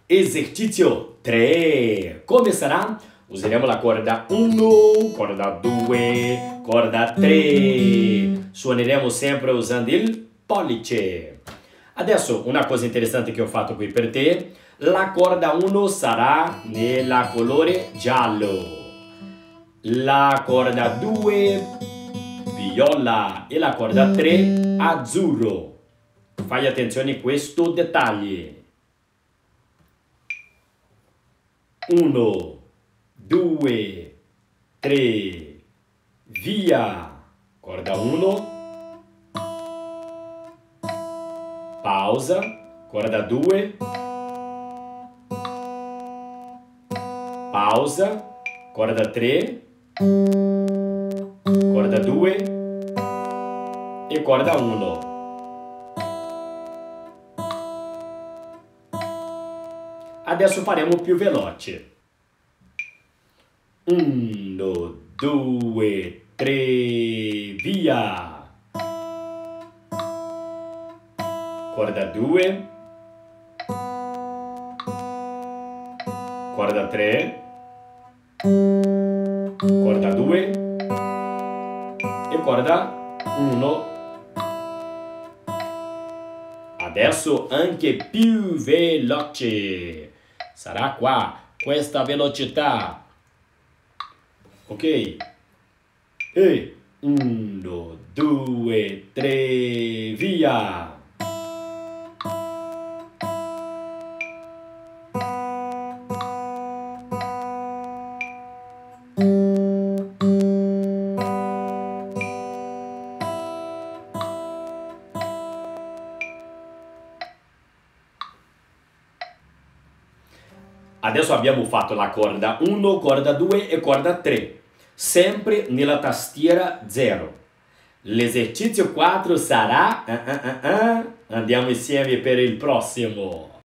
Esercizio 3. Come sarà? Useremo la corda 1, corda 2, corda 3. Suoneremo sempre usando il pollice. Adesso una cosa interessante che ho fatto qui per te. La corda 1 sarà nella colore giallo. La corda 2 viola e la corda 3 azzurro. Fai attenzione a questo dettaglio. 1, 2, 3, via. Corda 1, pausa, corda 2, pausa, corda 3, corda 2 e corda 1. Adesso faremo più veloce. 1, 2, 3, via. Corda 2, corda 3, corda 2 e corda 1. Adesso anche più veloce. Sarà qua, questa velocità. Ok? E 1, 2, 3, via. Adesso abbiamo fatto la corda 1, corda 2 e corda 3, sempre nella tastiera 0. L'esercizio 4 sarà... Andiamo insieme per il prossimo.